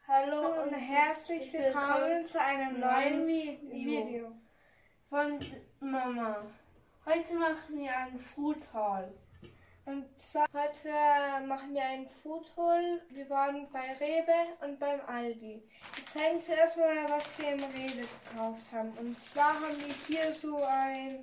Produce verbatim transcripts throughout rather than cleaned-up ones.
Hallo und herzlich willkommen zu einem neuen Video von Mama. Heute machen wir einen Food Haul. Und zwar heute machen wir einen Food Haul. Wir waren bei Rewe und beim Aldi. Wir zeigen zuerst mal, was wir im Rewe gekauft haben. Und zwar haben wir hier so ein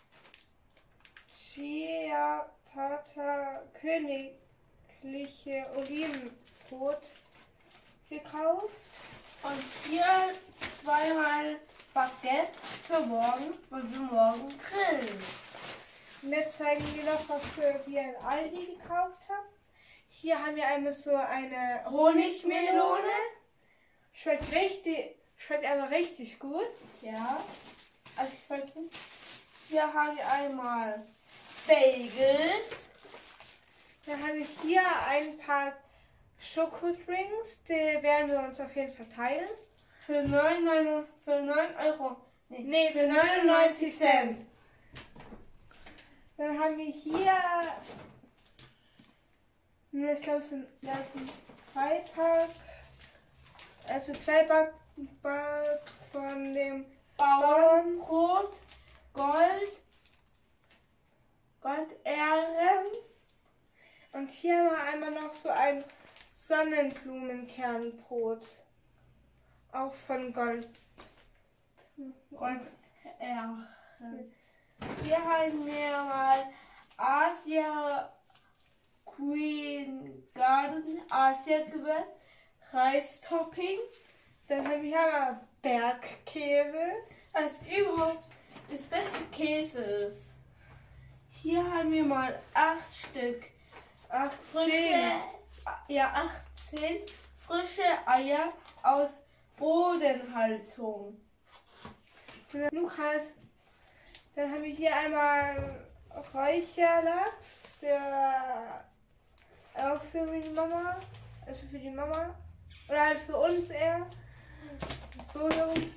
Ciabatta königliche Olivenbrot gekauft. Und hier zweimal Baguette für morgen, weil wir morgen grillen. Und jetzt zeigen wir noch, was wir in Aldi gekauft haben. Hier haben wir einmal so eine Honigmelone. Schmeckt richtig, schmeckt einfach richtig gut. Ja. Also ich weiß nicht. Hier haben wir einmal Bagels. Dann habe ich hier ein paar Schokodrinks, die werden wir uns auf jeden Fall teilen. Für neun Euro. Nee, nee, für neunundneunzig Cent. Dann haben wir hier, ich glaube es sind, das sind zwei Pack, also zwei Pack, Pack von dem Bauernbrot Gold, Goldehren. Und hier haben wir einmal noch so ein Sonnenblumenkernbrot, auch von Gold. Goldehren. Hier haben wir mal Asia Queen Garden, Asia Gewürz, Reistopping. Dann haben wir mal Bergkäse, das überhaupt das beste Käse ist. Hier haben wir mal acht Stück, acht frische, ja achtzehn frische Eier aus Bodenhaltung. Lukas. Dann haben wir hier einmal Räucherlachs für auch für die Mama, also für die Mama oder halt für uns eher. So herum.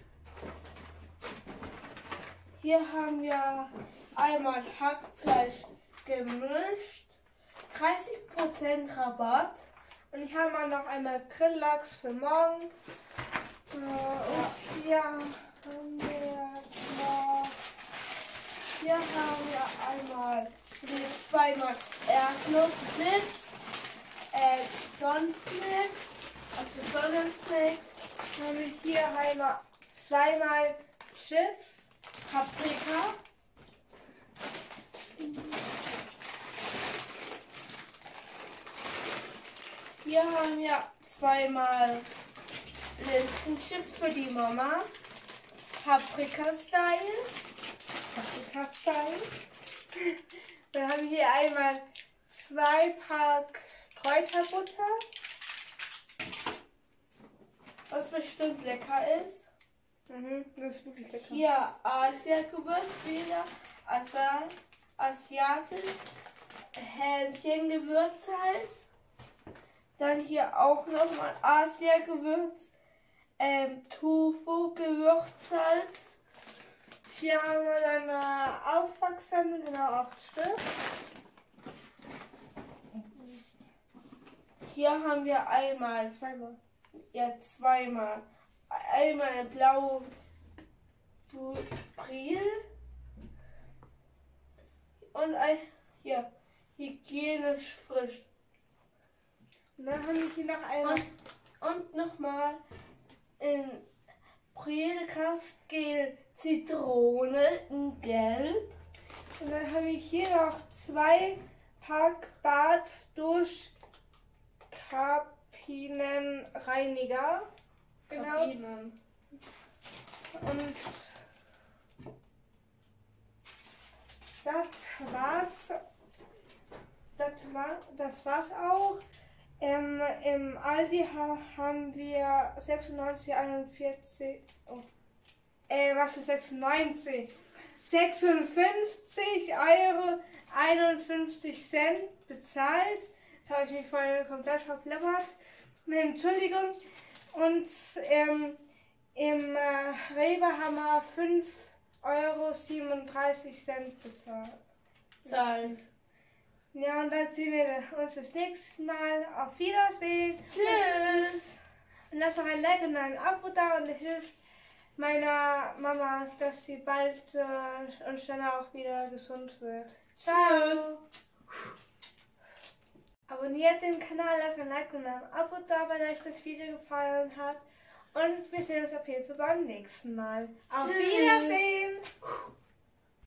Hier haben wir einmal Hackfleisch gemischt, dreißig Prozent Rabatt. Und ich habe noch einmal Grilllachs für morgen. Und hier haben wir noch Hier haben wir einmal zweimal Erdnussflakes, äh, Sonnenflakes, also Sonnenflakes. Dann haben wir hier einmal zweimal Chips, Paprika. Hier haben wir zweimal Linsenchips für die Mama, Paprika-Style. Dann haben wir hier einmal zwei Pack Kräuterbutter, was bestimmt lecker ist. Mhm, das ist wirklich lecker. Hier Asia-Gewürz wieder, Asa, asiatisch, Hähnchengewürzsalz. Dann hier auch nochmal Asia-Gewürz, ähm, Tofu-Gewürzsalz. Hier haben wir dann eine Aufwachssammlung, genau acht Stück. Hier haben wir einmal, zweimal, ja zweimal, einmal eine blaue Bril und ein, hier, hygienisch frisch. Und dann haben wir hier noch einmal und, und nochmal in Brillkraftgel Zitrone in Gelb. Und dann habe ich hier noch zwei Pack Bad Duschkabinenreiniger. Genau. Kabinen. Und das war's. Das, war, das war's auch. Ähm, Im Aldi ha, haben wir sechsundneunzig, einundvierzig. Oh. Äh, was ist sechsundneunzig? sechsundfünfzig Euro einundfünfzig Cent bezahlt. Das habe ich mich vorhin komplett verplappert. Entschuldigung. Und ähm, im äh, Rewe haben wir fünf Euro siebenunddreißig Cent bezahlt. Zahlt. Ja, und dann sehen wir uns das nächste Mal. Auf Wiedersehen. Tschüss. Und lasst doch ein Like und ein Abo da und hilft meiner Mama, dass sie bald äh, und schneller auch wieder gesund wird. Ciao! Tschüss. Abonniert den Kanal, lasst ein Like und ein Abo da, wenn euch das Video gefallen hat. Und wir sehen uns auf jeden Fall beim nächsten Mal. Auf Tschüss. Wiedersehen!